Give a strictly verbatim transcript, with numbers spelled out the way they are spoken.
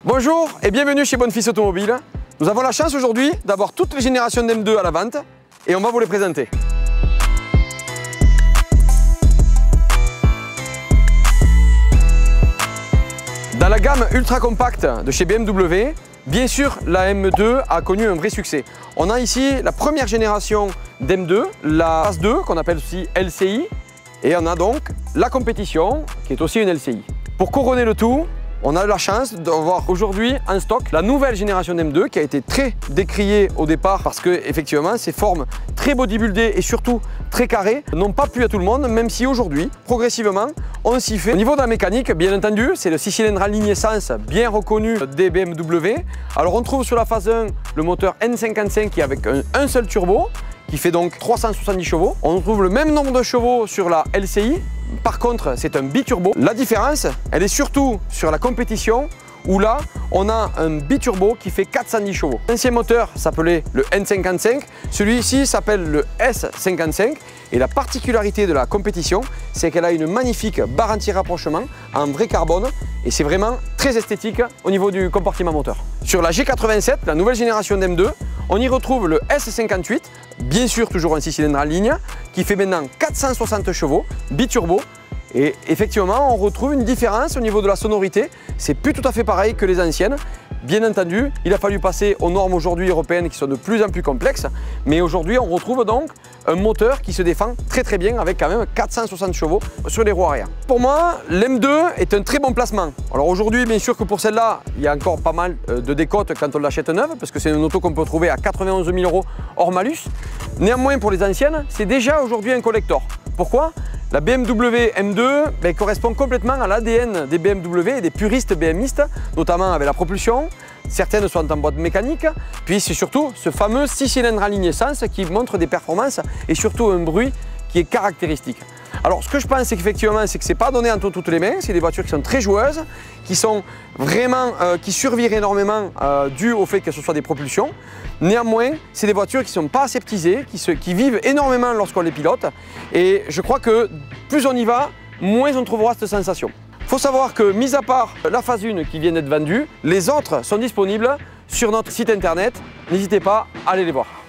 Bonjour et bienvenue chez Bonfils Automobile. Nous avons la chance aujourd'hui d'avoir toutes les générations d'M deux à la vente et on va vous les présenter. Dans la gamme ultra compacte de chez B M W, bien sûr la M deux a connu un vrai succès. On a ici la première génération d'M deux, la phase deux qu'on appelle aussi L C I, et on a donc la compétition qui est aussi une L C I. Pour couronner le tout, on a la chance d'avoir aujourd'hui en stock la nouvelle génération d'M deux qui a été très décriée au départ parce que effectivement ces formes très bodybuildées et surtout très carrées n'ont pas plu à tout le monde, même si aujourd'hui, progressivement, on s'y fait. Au niveau de la mécanique, bien entendu, c'est le six cylindres en ligne essence bien reconnu des B M W. Alors on trouve sur la phase un le moteur N cinquante-cinq qui est avec un, un seul turbo, qui fait donc trois cent soixante-dix chevaux. On trouve le même nombre de chevaux sur la L C I. Par contre, c'est un biturbo. La différence, elle est surtout sur la compétition où là, on a un biturbo qui fait quatre cent dix chevaux. L'ancien moteur s'appelait le N cinquante-cinq, celui-ci s'appelle le S cinquante-cinq et la particularité de la compétition, c'est qu'elle a une magnifique barre anti-rapprochement en vrai carbone et c'est vraiment très esthétique au niveau du compartiment moteur. Sur la G quatre-vingt-sept, la nouvelle génération d'M deux, on y retrouve le S cinquante-huit, bien sûr toujours un six cylindres en ligne, qui fait maintenant quatre cent soixante chevaux, biturbo. Et effectivement, on retrouve une différence au niveau de la sonorité. C'est plus tout à fait pareil que les anciennes. Bien entendu, il a fallu passer aux normes aujourd'hui européennes qui sont de plus en plus complexes. Mais aujourd'hui, on retrouve donc un moteur qui se défend très très bien avec quand même quatre cent soixante chevaux sur les roues arrière. Pour moi, l'M deux est un très bon placement. Alors aujourd'hui, bien sûr que pour celle-là, il y a encore pas mal de décotes quand on l'achète neuve parce que c'est une auto qu'on peut trouver à quatre-vingt-onze mille euros hors malus. Néanmoins, pour les anciennes, c'est déjà aujourd'hui un collector. Pourquoi ? La B M W M deux ben, correspond complètement à l'A D N des B M W et des puristes BMistes, notamment avec la propulsion. Certaines sont en boîte mécanique, puis c'est surtout ce fameux six cylindres en ligne essence qui montre des performances et surtout un bruit qui est caractéristique. Alors ce que je pense c'est qu'effectivement c'est que c'est pas donné entre toutes les mains, c'est des voitures qui sont très joueuses, qui sont vraiment, euh, qui survivent énormément euh, dû au fait que ce soit des propulsions. Néanmoins, c'est des voitures qui ne sont pas aseptisées, qui, se, qui vivent énormément lorsqu'on les pilote. Et je crois que plus on y va, moins on trouvera cette sensation. Il faut savoir que, mis à part la phase un qui vient d'être vendue, les autres sont disponibles sur notre site internet. N'hésitez pas à aller les voir.